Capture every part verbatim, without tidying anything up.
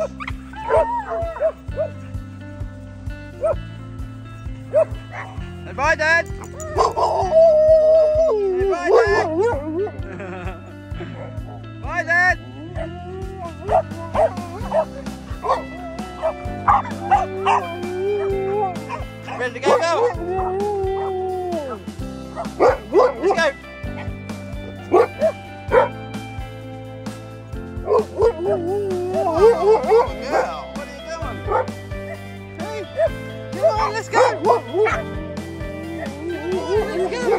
Say bye, Dad. Say bye, Dad. Bye, Dad. Ready to go, Bill? Let's go. Girl, what are you doing? Hey, come on, let's go. Come on, let's go.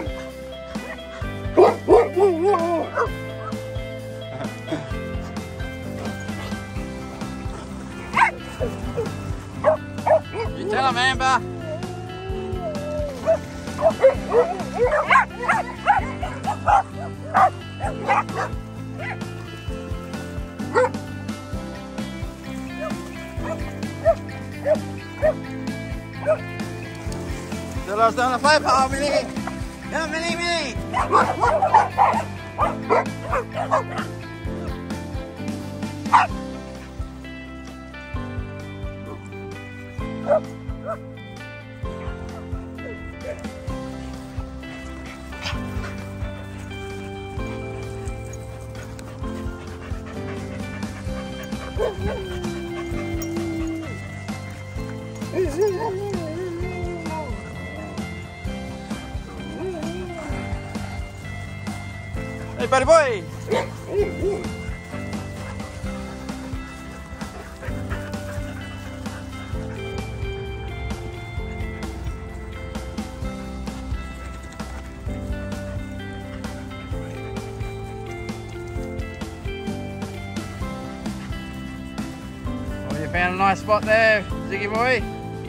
You tell him, Amber. Still us down the fly pole, Millie. Come, Millie, Millie. Hey, buddy boy! Oh, you found a nice spot there, Ziggy boy.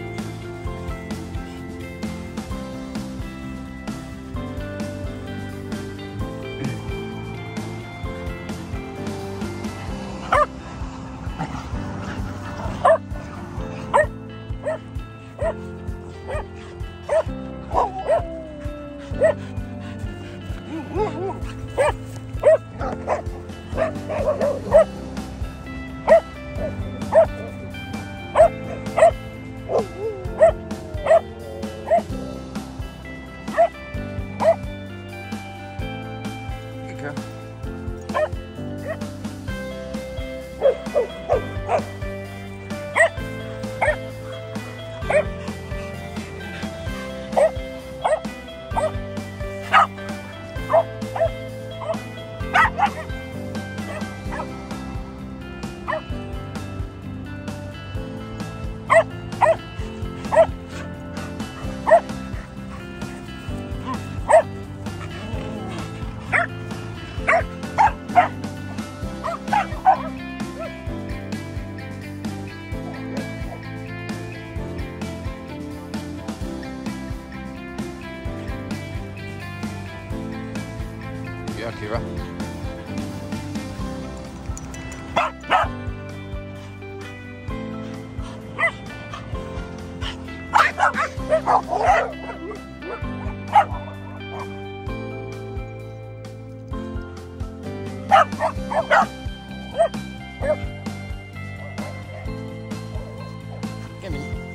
Yeah, Kira. Give me.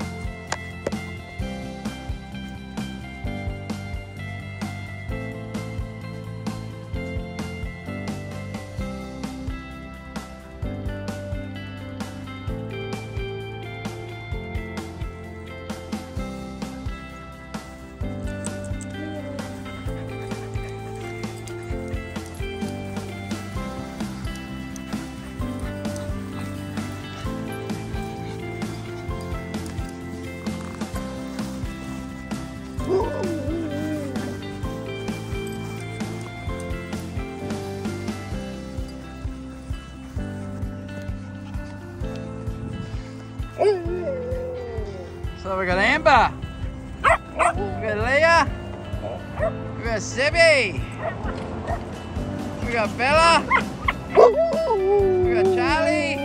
So we got Amber, we got Leah, we got Sibby, we got Bella, we got Charlie,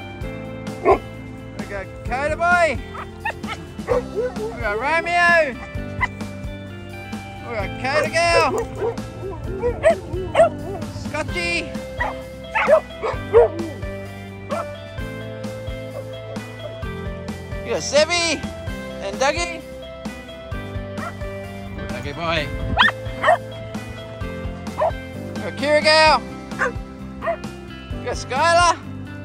we got Coda Boy, we got Romeo, we got Coda Girl, Scotchy, got Sebby and Dougie. Good Dougie boy. You got Kirigal. You got Skylar.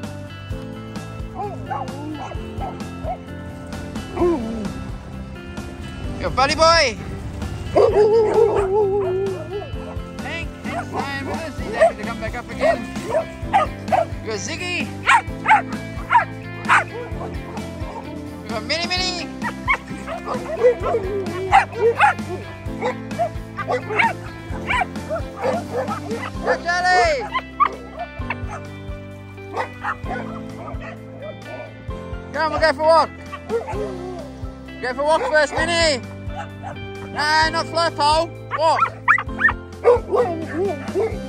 You got Buddy boy. Hank, Hank's staying with us. He's happy to come back up again. You got Ziggy. You got Minnie Minnie. Good Charlie. Come on, we'll go for a walk. Go for a walk first, Minnie. No, not flow pole. Walk.